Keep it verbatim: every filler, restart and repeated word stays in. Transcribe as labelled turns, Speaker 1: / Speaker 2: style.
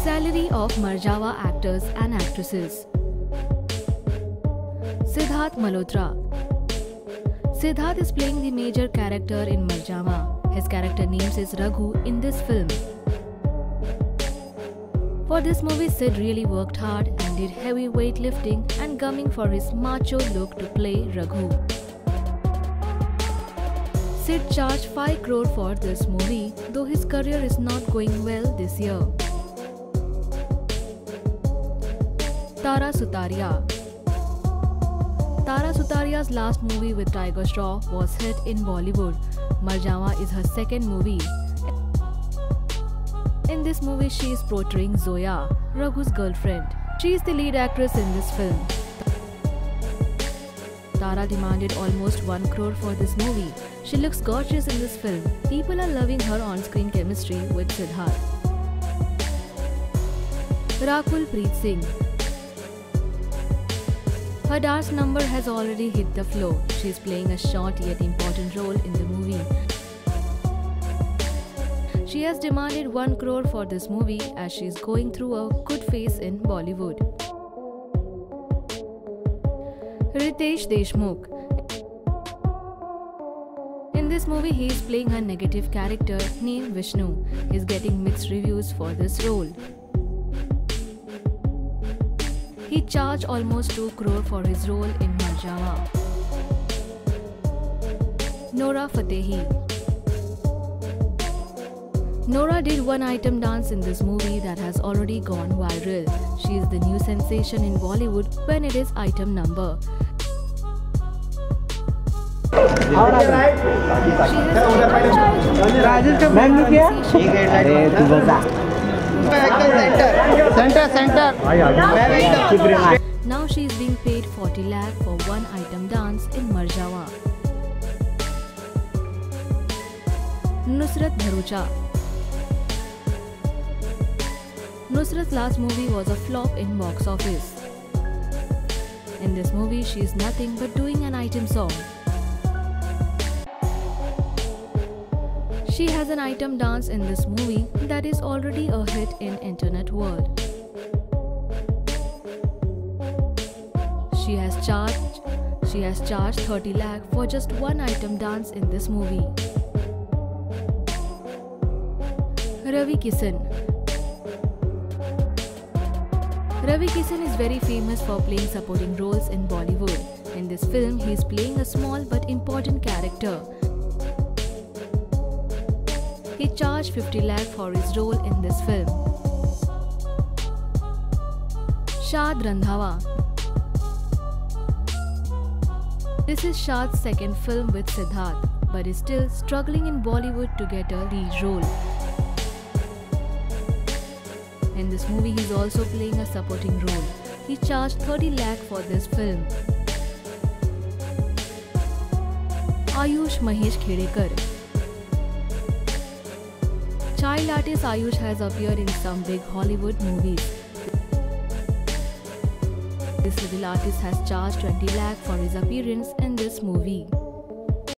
Speaker 1: Salary of Marjaavaan actors and actresses. Sidharth Malhotra. Siddharth is playing the major character in Marjaavaan. His character name is Raghu in this film. For this movie, Sid really worked hard and did heavy weightlifting and gumming for his macho look to play Raghu. Sid charged five crore for this movie, though his career is not going well this year. Tara Sutaria. Tara Sutaria's last movie with Tiger Shroff was hit in Bollywood. Marjaavaan is her second movie. In this movie, she is portraying Zoya, Raghu's girlfriend. She is the lead actress in this film. Tara demanded almost one crore for this movie. She looks gorgeous in this film. People are loving her on-screen chemistry with Siddharth. Rakul Preet Singh. Her dance number has already hit the floor. She is playing a short yet important role in the movie. She has demanded one crore for this movie as she is going through a good phase in Bollywood. Ritesh Deshmukh. In this movie, he is playing a negative character named Vishnu. He is getting mixed reviews for this role. He charged almost two crore for his role in Marjaavaan. Nora Fatehi. Nora did one item dance in this movie that has already gone viral. She is the new sensation in Bollywood when it is item number. She
Speaker 2: Center, center.
Speaker 1: Now she is being paid forty lakh for one item dance in Marjaavaan. Nusrat Bharucha. Nusrat's last movie was a flop in box office. In this movie, she is nothing but doing an item song. She has an item dance in this movie that is already a hit in internet world. She has charged she has charged thirty lakh for just one item dance in this movie. Ravi Kishan. Ravi Kishan is very famous for playing supporting roles in Bollywood. In this film, he is playing a small but important character. He charged fifty lakh for his role in this film. Shad Randhawa. This is Shad's second film with Siddharth, but is still struggling in Bollywood to get a lead role. In this movie, he is also playing a supporting role. He charged thirty lakh for this film. Ayush Mahesh Khedekar. Child artist Ayush has appeared in some big Hollywood movies. This little artist has charged twenty lakh for his appearance in this movie.